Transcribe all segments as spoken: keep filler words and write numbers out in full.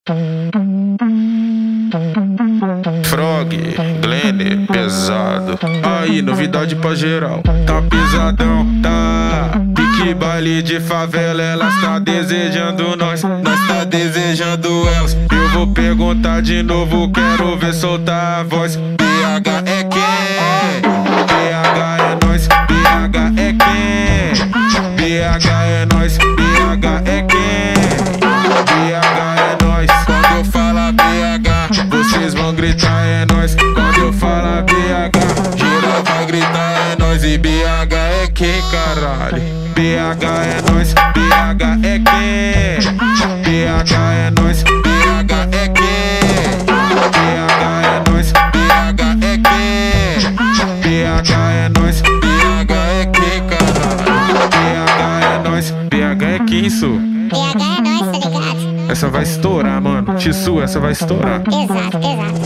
Frog, Glenn, pesado. Aí, novidade pra geral. Tá pesadão, tá. Pique baile de favela, elas tá desejando nós. Nós tá desejando elas. Eu vou perguntar de novo, quero ver soltar a voz. B H é quem? B H é nós. B H é quem? B H é nós. B H é quem? B H é nós. Quando eu falar B H, vocês vão gritar é nós. Quando eu falar B H, geral vai gritar é nós. E B H é quem, caralho? B H é nós. B H é quem? B H é nós. B H é quem? B H é nós. B H é quem? B H é nós. B H é quem, caralho? B H é nós. B H é quem isso? B H é nós, tá ligado? Essa vai estourar, mano. Tissu, essa vai estourar. Exato, exato.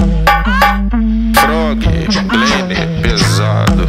Frog, Glenn, pesado.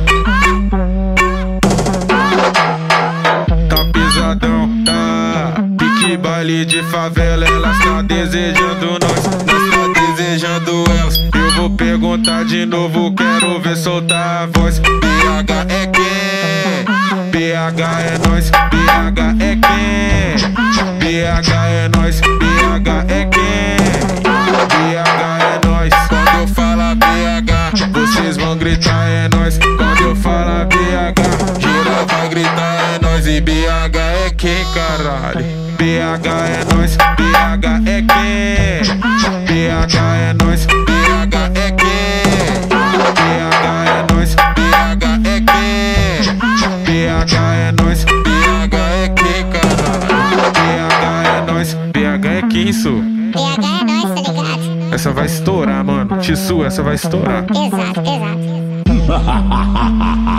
Tá pesadão, tá. Pique baile de favela, elas tá desejando nós. Nós tá desejando elas. Eu vou perguntar de novo, quero ver soltar a voz. B H é quem? B H é nós. B H é quem? B H é nós. B H é quem? B H é nós. Quando eu falar B H, vocês vão gritar é nós. Quando eu falar B H, geral vai gritar é nós. E B H é quem, caralho? B H é nós. B H é quem? B H é nós. B H é quem? B H é nós. B H é quem? B H é nós. B H é quem, caralho? B H é nós. B H é quem isso? B H é nós, tá ligado? Essa vai estourar, mano. Tissu, essa vai estourar. Exato, exato.